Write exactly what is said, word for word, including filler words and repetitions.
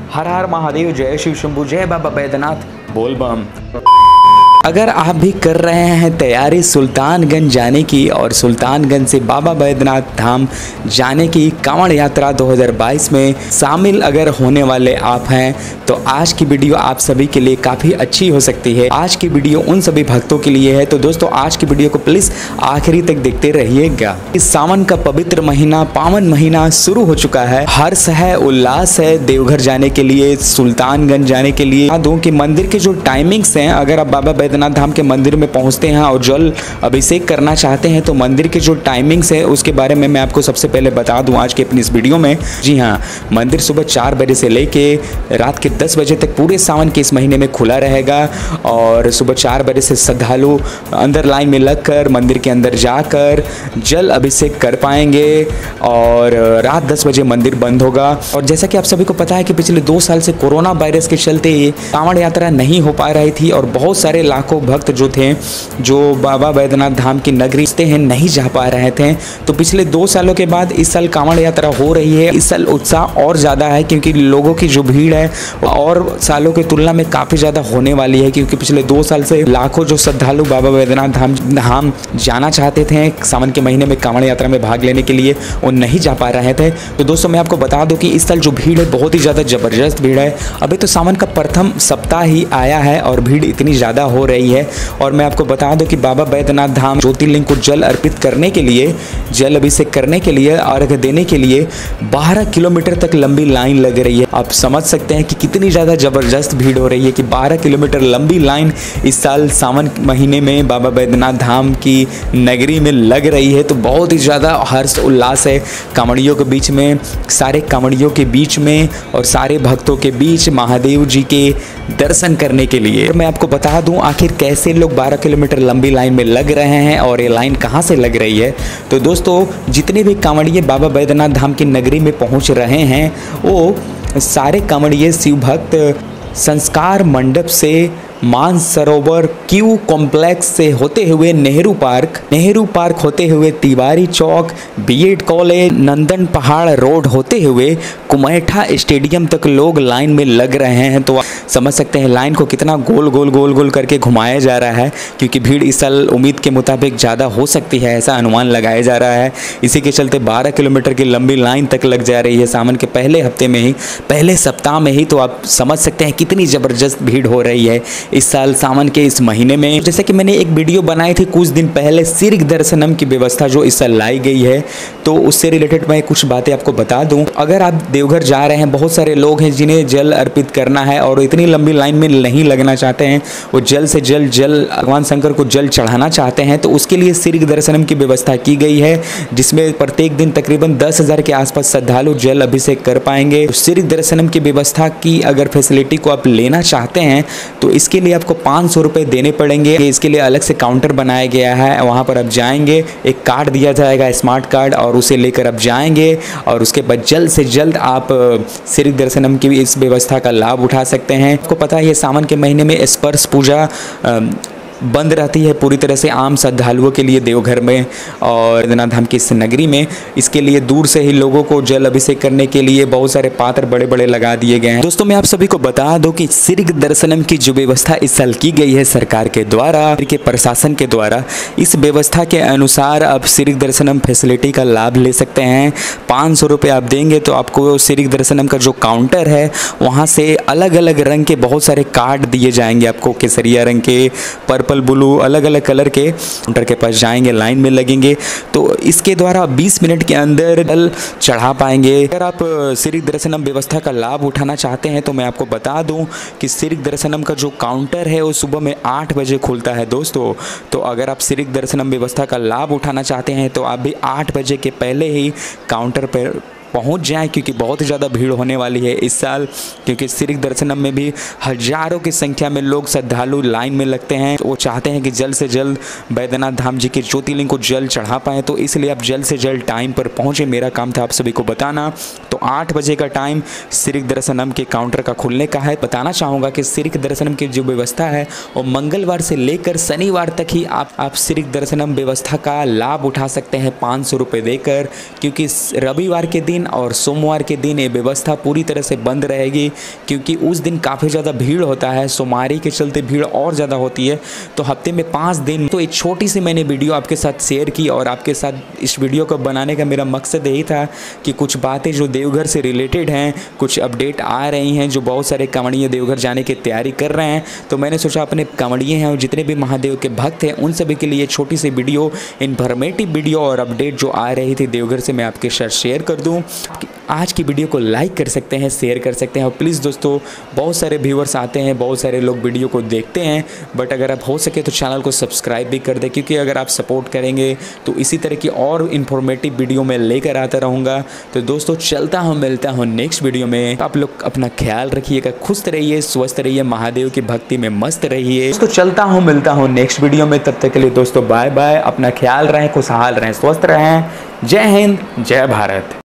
हर हर महादेव, जय शिव शंभू, जय बाबा बैद्यनाथ, बोल बम। अगर आप भी कर रहे हैं तैयारी सुल्तानगंज जाने की और सुल्तानगंज से बाबा बैद्यनाथ धाम जाने की कांवड़ यात्रा दो हज़ार बाईस में शामिल अगर होने वाले आप हैं तो आज की वीडियो आप सभी के लिए काफ़ी अच्छी हो सकती है। आज की वीडियो उन सभी भक्तों के लिए है, तो दोस्तों आज की वीडियो को प्लीज़ आखिरी तक देखते रहिएगा। इस सावन का पवित्र महीना, पावन महीना शुरू हो चुका है। हर्ष है, उल्लास है देवघर जाने के लिए, सुल्तानगंज जाने के लिए। बता दूं कि मंदिर के जो टाइमिंग्स हैं, अगर आप बाबा बैद्यनाथ धाम के मंदिर में पहुंचते हैं और जल अभिषेक करना चाहते हैं तो मंदिर के जो टाइमिंग्स है उसके बारे में मैं आपको सबसे पहले बता दूं आज के अपनी इस वीडियो में। जी हाँ, मंदिर सुबह चार बजे से लेके रात के दस बजे तक पूरे सावन के इस महीने में खुला रहेगा और सुबह चार बजे से श्रद्धालु अंदर लाइन में लगकर मंदिर के अंदर जाकर जल अभिषेक कर पाएंगे और रात दस बजे मंदिर बंद होगा। और जैसा कि आप सभी को पता है कि पिछले दो साल से कोरोना वायरस के चलते कांवड़ यात्रा नहीं हो पा रही थी और बहुत सारे लाखों भक्त जो थे जो बाबा बैद्यनाथ धाम की नगरी हैं नहीं जा पा रहे थे। तो पिछले दो सालों के बाद इस साल कांवड़ यात्रा हो रही है। इस साल उत्साह और ज़्यादा है क्योंकि लोगों की जो भीड़ है और सालों की तुलना में काफ़ी ज़्यादा होने वाली है, क्योंकि पिछले दो साल से लाखों जो श्रद्धालु बाबा बैद्यनाथ धाम धाम जाना चाहते थे सावन के महीने में कांवड़ यात्रा में भाग लेने के लिए, वो नहीं जा पा रहे थे। तो दोस्तों मैं आपको बता दूं कि इस साल जो भीड़ है बहुत ही ज़्यादा ज़बरदस्त भीड़ है। अभी तो सावन का प्रथम सप्ताह ही आया है और भीड़ इतनी ज़्यादा हो रही है। और मैं आपको बता दूं कि बाबा बैद्यनाथ धाम ज्योतिर्लिंग को जल अर्पित करने के लिए, जल अभिषेक करने के लिए, अर्घ देने के लिए बारह किलोमीटर तक लंबी लाइन लग रही है। आप समझ सकते हैं कि कितनी ज़्यादा ज़बरदस्त भीड़ हो रही है कि बारह किलोमीटर लंबी लाइन इस साल सावन महीने में बाबा बैद्यनाथ धाम की नगरी में लग रही है। तो बहुत ही ज़्यादा हर्ष उल्लास है कांवड़ियों के बीच में, सारे कांवड़ियों के बीच में और सारे भक्तों के बीच महादेव जी के दर्शन करने के लिए। मैं आपको बता दूं आखिर कैसे लोग बारह किलोमीटर लंबी लाइन में लग रहे हैं और ये लाइन कहां से लग रही है। तो दोस्तों जितने भी कांवड़िए बाबा बैद्यनाथ धाम की नगरी में पहुंच रहे हैं वो सारे कांवड़िए शिव भक्त संस्कार मंडप से, मानसरोवर क्यू कॉम्प्लेक्स से होते हुए नेहरू पार्क, नेहरू पार्क होते हुए Tiwari Chowk, B Ed college, Nandan Pahar road होते हुए कुमैठा स्टेडियम तक लोग लाइन में लग रहे हैं। तो समझ सकते हैं लाइन को कितना गोल गोल गोल गोल करके घुमाया जा रहा है, क्योंकि भीड़ इस साल उम्मीद के मुताबिक ज़्यादा हो सकती है, ऐसा अनुमान लगाया जा रहा है। इसी के चलते बारह किलोमीटर की लंबी लाइन तक लग जा रही है सावन के पहले हफ्ते में ही, पहले सप्ताह में ही। तो आप समझ सकते हैं कितनी ज़बरदस्त भीड़ हो रही है इस साल सावन के इस महीने में। जैसे कि मैंने एक वीडियो बनाई थी कुछ दिन पहले सिर्ग दर्शनम की व्यवस्था जो इस साल लाई गई है, तो उससे रिलेटेड मैं कुछ बातें आपको बता दूं। अगर आप देवघर जा रहे हैं, बहुत सारे लोग हैं जिन्हें जल अर्पित करना है और इतनी लंबी लाइन में नहीं लगना चाहते हैं, वो जल्द से जल्द जल भगवान शंकर को जल चढ़ाना चाहते हैं, तो उसके लिए सिर्ग दर्शनम की व्यवस्था की गई है, जिसमें प्रत्येक दिन तकरीबन दस हजार के आसपास श्रद्धालु जल अभिषेक कर पाएंगे। सिर्ग दर्शनम की व्यवस्था की अगर फैसिलिटी को आप लेना चाहते हैं तो इसके लिए आपको पाँच सौ रुपये देने पड़ेंगे। इसके लिए अलग से काउंटर बनाया गया है, वहाँ पर आप जाएंगे, एक कार्ड दिया जाएगा स्मार्ट कार्ड, और उसे लेकर आप जाएंगे और उसके बाद जल्द से जल्द आप सिर्ग दर्शनम की इस व्यवस्था का लाभ उठा सकते हैं। आपको पता है ये सावन के महीने में स्पर्श पूजा बंद रहती है पूरी तरह से आम श्रद्धालुओं के लिए देवघर में और बैद्यनाथ धाम की इस नगरी में। इसके लिए दूर से ही लोगों को जल अभिषेक करने के लिए बहुत सारे पात्र बड़े बड़े लगा दिए गए हैं। दोस्तों मैं आप सभी को बता दूं कि सिर्ग दर्शनम की जो व्यवस्था इस साल की गई है सरकार के द्वारा, के प्रशासन के द्वारा, इस व्यवस्था के अनुसार आप सिर्ग दर्शनम फैसिलिटी का लाभ ले सकते हैं। पाँच सौ रुपये आप देंगे तो आपको सिर्ग दर्शनम का जो काउंटर है वहाँ से अलग अलग रंग के बहुत सारे कार्ड दिए जाएंगे आपको, केसरिया रंग के, पर्पल ब्लू, अलग अलग कलर के। काउंटर के पास जाएंगे, लाइन में लगेंगे, तो इसके द्वारा बीस मिनट के अंदर जल चढ़ा पाएंगे। अगर आप सिर्ग दर्शनम व्यवस्था का लाभ उठाना चाहते हैं तो मैं आपको बता दूं कि सिर्ग दर्शनम का जो काउंटर है वो सुबह में आठ बजे खुलता है दोस्तों। तो अगर आप सिर्ग दर्शनम व्यवस्था का लाभ उठाना चाहते हैं तो आप भी आठ बजे के पहले ही काउंटर पर पहुंच जाएं, क्योंकि बहुत ज़्यादा भीड़ होने वाली है इस साल, क्योंकि सिर्ग दर्शनम में भी हजारों की संख्या में लोग श्रद्धालु लाइन में लगते हैं। वो चाहते हैं कि जल्द से जल्द बैद्यनाथ धाम जी के ज्योतिर्लिंग को जल चढ़ा पाएँ, तो इसलिए आप जल्द से जल्द टाइम पर पहुँचे। मेरा काम था आप सभी को बताना। तो आठ बजे का टाइम सिर्ग दर्शनम के काउंटर का खुलने का है। बताना चाहूँगा कि सिर्ग दर्शनम की जो व्यवस्था है वो मंगलवार से लेकर शनिवार तक ही आप आप सिर्ग दर्शनम व्यवस्था का लाभ उठा सकते हैं पाँच सौ रुपये देकर, क्योंकि रविवार के दिन दिन और सोमवार के दिन ये व्यवस्था पूरी तरह से बंद रहेगी, क्योंकि उस दिन काफ़ी ज़्यादा भीड़ होता है, सोमवारी के चलते भीड़ और ज़्यादा होती है। तो हफ्ते में पाँच दिन। तो एक छोटी सी मैंने वीडियो आपके साथ शेयर की, और आपके साथ इस वीडियो को बनाने का मेरा मकसद यही था कि कुछ बातें जो देवघर से रिलेटेड हैं, कुछ अपडेट आ रही हैं, जो बहुत सारे कांवड़िए देवघर जाने की तैयारी कर रहे हैं। तो मैंने सोचा अपने कांवड़िए हैं और जितने भी महादेव के भक्त हैं उन सभी के लिए छोटी सी वीडियो, इन्फॉर्मेटिव वीडियो और अपडेट जो आ रही थी देवघर से मैं आपके साथ शेयर कर दूं। आज की वीडियो को लाइक कर सकते हैं, शेयर कर सकते हैं, और प्लीज़ दोस्तों बहुत सारे व्यूअर्स आते हैं, बहुत सारे लोग वीडियो को देखते हैं, बट अगर आप हो सके तो चैनल को सब्सक्राइब भी कर दें, क्योंकि अगर आप सपोर्ट करेंगे तो इसी तरह की और इन्फॉर्मेटिव वीडियो मैं लेकर आता रहूँगा। तो दोस्तों चलता हूँ, मिलता हूँ नेक्स्ट वीडियो में। आप लोग अपना ख्याल रखिएगा, खुश रहिए, स्वस्थ रहिए, महादेव की भक्ति में मस्त रहिए। दोस्तों चलता हूँ, मिलता हूँ नेक्स्ट वीडियो में। तब तक के लिए दोस्तों बाय बाय, अपना ख्याल रहें, खुशहाल रहें, स्वस्थ रहें। जय हिंद, जय भारत।